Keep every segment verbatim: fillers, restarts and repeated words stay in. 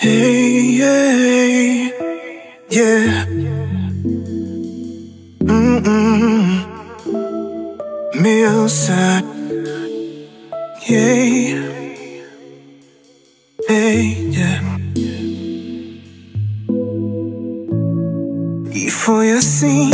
Hey, hey, yeah. Mm-mm. Music, yeah. Hey, yeah. E foi assim.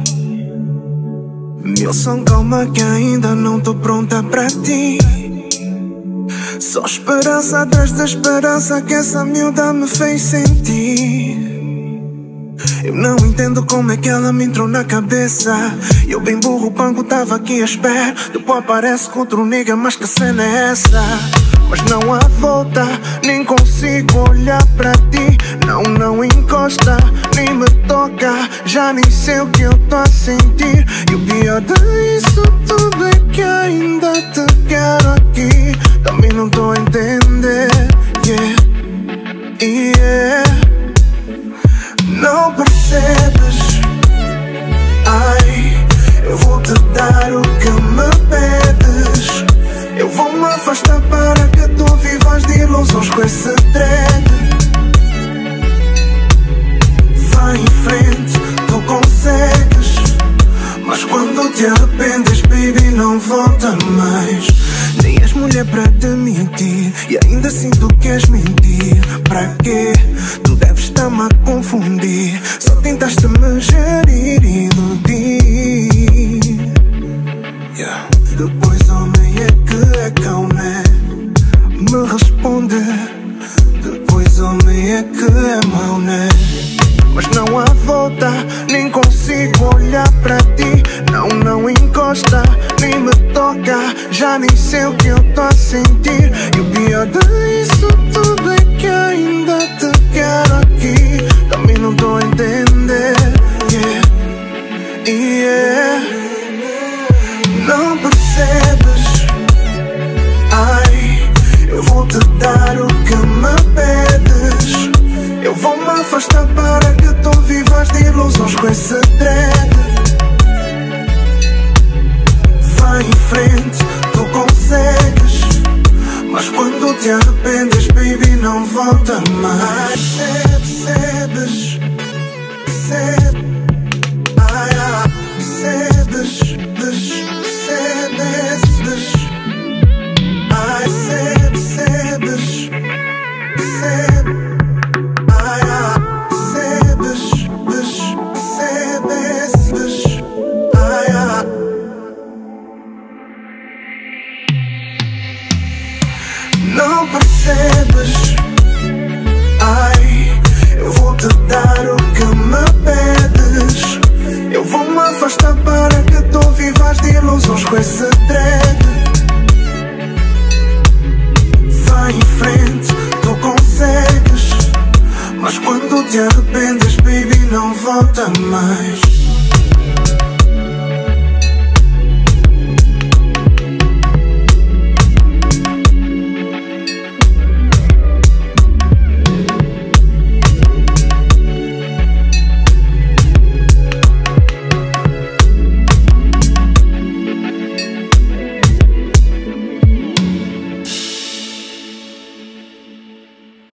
Milson, calma que ainda não tô pronta pra ti. Só esperança atrás da esperança que essa miúda me fez sentir. Eu não entendo como é que ela me entrou na cabeça. Eu bem burro, o banco tava aqui à espera. Depois aparece com outro nigga, mas que cena é essa? Mas não há volta, nem consigo olhar pra ti. Não, não encosta, nem me toca. Já nem sei o que eu tô a sentir. E o pior disso tudo é que ainda te quero aqui. Também não tô a entender, yeah, yeah. Não percebes? Ai, eu vou te dar o que me pedes. Eu vou me afastar para que tu vivas de ilusões com esse dread. Vai em frente, tu consegues. Mas quando te arrependes, baby, não volta mais. Nem és mulher pra te mentir, e ainda assim tu queres mentir. Pra quê? Tu deves estar-me a confundir. Só tentaste me gerir e iludir, yeah. Depois homem é que é cão, né? Me responde. Depois homem é que é mau, né? Mas não há volta, nem consigo olhar pra ti. Não, não encosta, nem me toca. Já nem sei o que eu tô a sentir. E o pior disso tudo é que ainda te quero aqui. Também não tô a entender, yeah, yeah. Não percebes? Ai, eu vou te dar o que me pedes. Eu vou me afastar para que tu vivas de ilusões com esse dread. Vai em frente, tu consegues. Mas quando te arrependes, baby, não volta mais. Percebes? Percebes? Ai, ah, percebes? Percebes? Ai, percebes? Percebes? Ai, ah, percebes? Percebes? Ai, ah. Não percebes? Ai, eu vou te dar o que me pedes. Eu vou me afastar para que tu vivas de ilusões com esse dread. Vai em frente, tu consegues. Mas quando te arrependes, baby, não volta mais.